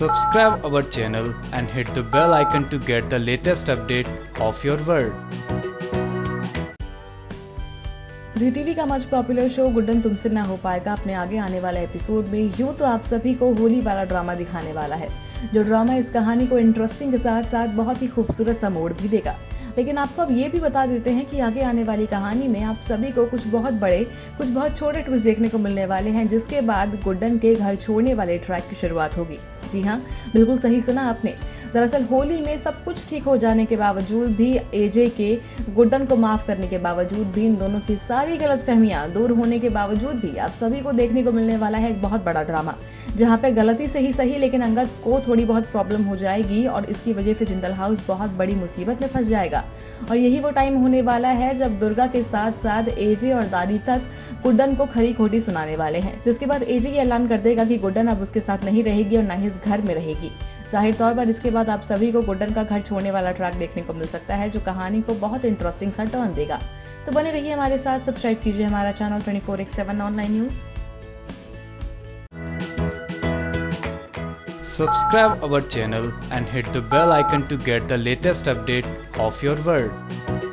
Subscribe our channel and hit the bell icon to get the latest update of your world. Zee TV का much popular show Guddan Tumse Na हो पाएगा अपने आगे आने वाले एपिसोड में यूं तो आप सभी को होली वाला ड्रामा दिखाने वाला है, जो ड्रामा इस कहानी को इंटरेस्टिंग के साथ साथ बहुत ही खूबसूरत सा मोड़ भी देगा। लेकिन आपको अब ये भी बता देते हैं कि आगे आने वाली कहानी में आप सभी को कुछ बहुत बड़े कुछ बहुत छोटे ट्विस्ट देखने को मिलने वाले हैं, जिसके बाद गुड्डन के घर छोड़ने वाले ट्रैक की शुरुआत होगी। जी हाँ, बिल्कुल सही सुना आपने। दरअसल होली में सब कुछ ठीक हो जाने के बावजूद भी, एजे के गुड्डन को माफ करने के बावजूद भी, इन दोनों की सारी गलतफहमियां दूर होने के बावजूद भी आप सभी को देखने को मिलने वाला है एक बहुत बड़ा ड्रामा, जहां पर गलती से ही सही लेकिन अंगद को थोड़ी बहुत प्रॉब्लम हो जाएगी और इसकी वजह से जिंदल हाउस बहुत बड़ी मुसीबत में फंस जाएगा। और यही वो टाइम होने वाला है जब दुर्गा के साथ साथ एजे और दादी तक गुड्डन को खरी खोटी सुनाने वाले हैं। जिसके बाद एजे ये ऐलान कर देगा कि गुड्डन अब उसके साथ नहीं रहेगी और न ही इस घर में रहेगी। जाहिर तौर पर इसके बाद आप सभी को गुड्डन का घर छोड़ने वाला ट्रैक देखने को मिल सकता है, जो कहानी को बहुत इंटरेस्टिंग सा टर्न देगा। तो बने रहिए हमारे साथ, सब्सक्राइब कीजिए हमारा channel 24/7 online news. Subscribe our channel and hit the bell icon to get the latest update of your world.